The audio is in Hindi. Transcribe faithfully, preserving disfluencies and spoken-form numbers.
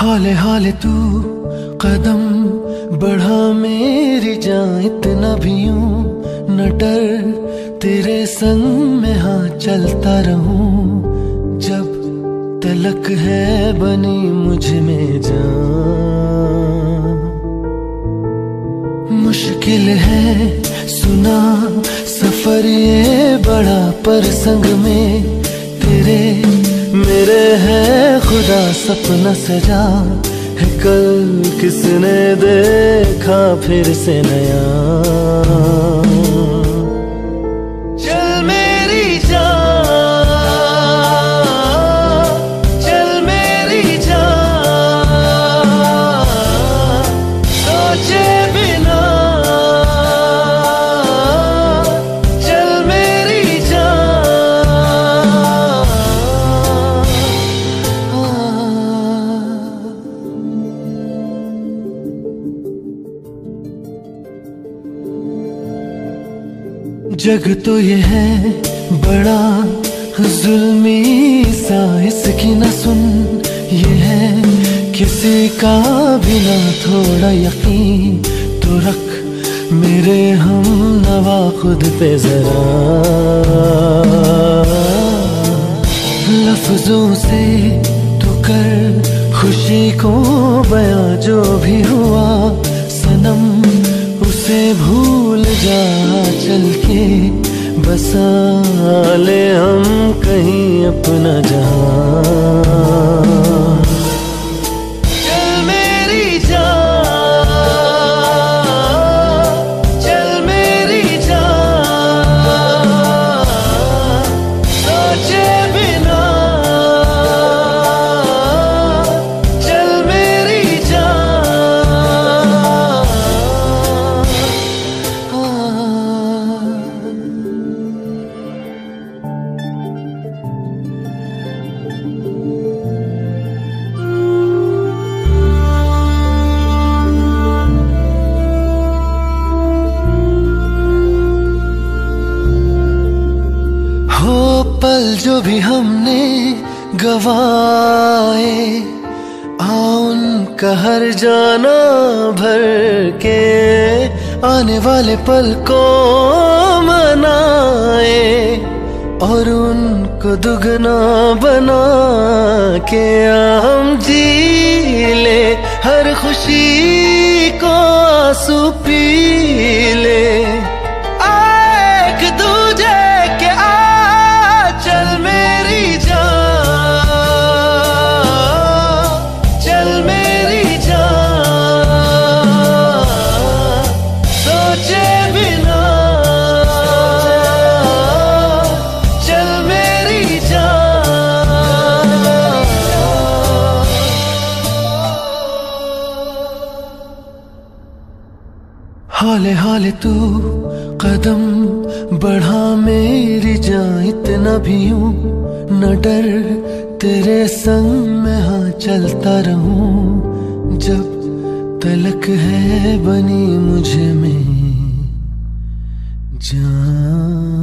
हौले हौले तू कदम बढ़ा मेरी जान, इतना भी यूं न डर, तेरे संग में हाँ चलता रहूं, जब तलक है बनी मुझ में जान। मुश्किल है सुना सफर ये बड़ा, पर संग में तेरे मेरे है खुदा सपना सजा है, कल किसने देखा फिर से नया। चल मेरी जान, चल मेरी जान, सोचे बिना चल मेरी जान। जग तो ये है बड़ा जुल्मी सा, इसकी न सुन ये है किसी का भी ना थोड़ा यकीन, तो रख मेरे हम नवा खुद पे जरा। लफ्जों से तू कर खुशी को बयां, जो भी हुआ सनम उसे भूल जा, चल के बसा ले हम कहीं अपना जहां। चल मेरी जान, चल मेरी जान, सोचे बिना चल मेरी जान। हो पल जो भी हमने गवाए, आ उनका हर जाना भर के, आने वाले पल को मनाए, और उनको दुगना बना के हम जी ले, हर खुशी को आंसू पी ले। एक दूजे के आ चल मेरी जान, चल मेरी जान, सोचे बिना चल मेरी जान। हौले हौले तू कदम बढ़ा मेरी जान, इतना भी यूं न डर, तेरे संग में हाँ चलता रहूं, जब तलक है बनी मुझ में जान।